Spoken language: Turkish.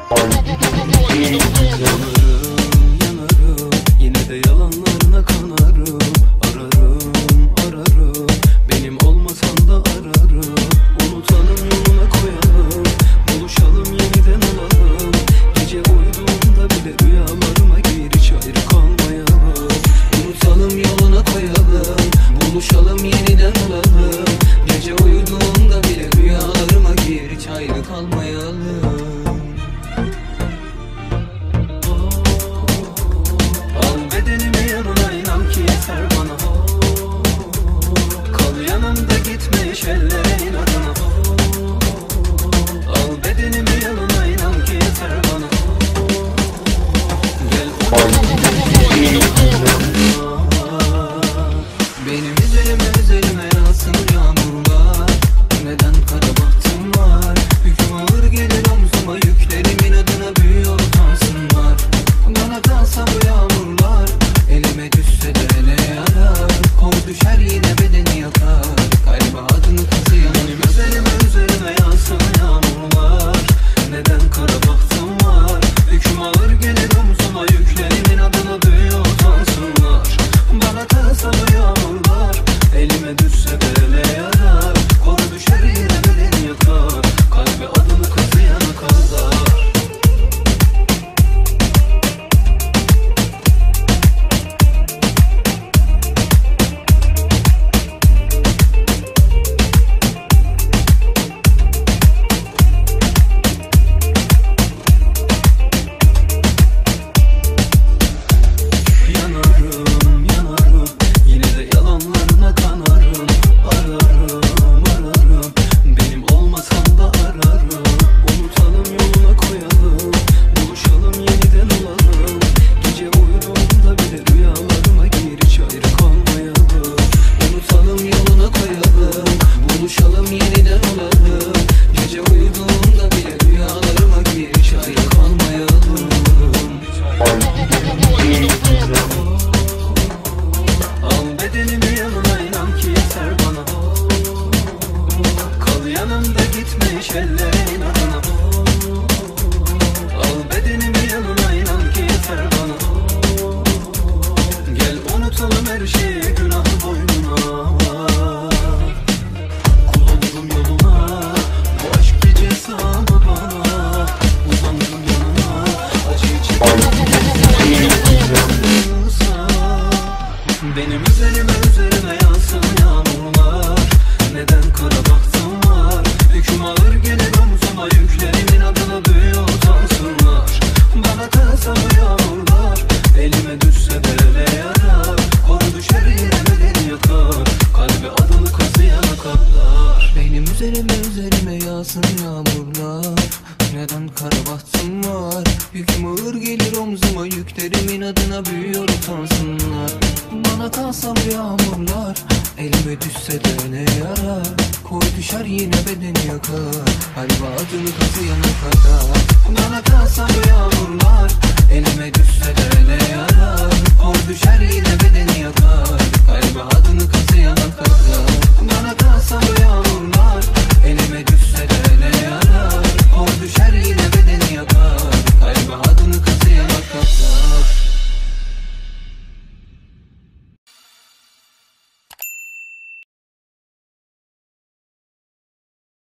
yanarım, yine de yalanlarına kanarım. Ararım, benim olmasan da ararım. Unutalım, yoluna koyalım, buluşalım, yeniden olalım. Gece uyuduğumda bile rüyalarıma gir, hiç ayrı kalmayalım. Unutalım, yoluna koyalım, buluşalım, yeniden olalım. Gece uyuduğumda bile rüyalarıma gir, hiç ayrı kalmayalım. Ellere inadına, al bedenimi yanına, inan ki yeter bana. Gel benim üzerime yağsın yağmurlar. Neden kara bahtım var, hüküm ağır gelir omzuma, yüklerimin adına büyüyor utansınlar. Bana kalsa bu yağmurlar, elime düşse de ele yarar. Kor düşer yine bedeni yakar, kalbe adını kazıyan. Benim üzerime yağsın yağmurlar. Neden kara bahtım var, hüküm ağır gelir omzuma, yüklerimin adına büyüyor utansınlar. Bana kalsa bu yağmurlar, elime düşse de ele yarar. Kor düşer yine bedeni yakar, kalbe adını kazıyana kadar. Ellere inadına, al bedenimi yanına, inan ki yeter bana. Gel unutalım her şeyi, günah boynuna. Kul oldum yoluna, bu aşk gecesi ama bana. Uzandım yanına, acı içimde. Benim üzerime yağsın yağmurlar. Neden kara bahtım var, hüküm ağır gelir omzuma, yüklerimin adına büyüyor utansınlar. Bana kalsa bu yağmurlar, elime düşse de ele yarar. Kor düşer yine bedeni yakar, kalbe adını kazıyana kadar. Benim üzerime yağsın yağmurlar. Neden kara bahtım var, hüküm ağır gelir omzuma, yüklerimin adına büyüyor utansınlar. Bana kalsa bu yağmurlar, elime düşse de ne yarar. Koy düşer yine bedeni yakar, kalbe adını kazıyana kadar. Bana kalsa bu yağmurlar, elime düşse de ne yarar. Koy düşer yine bedeni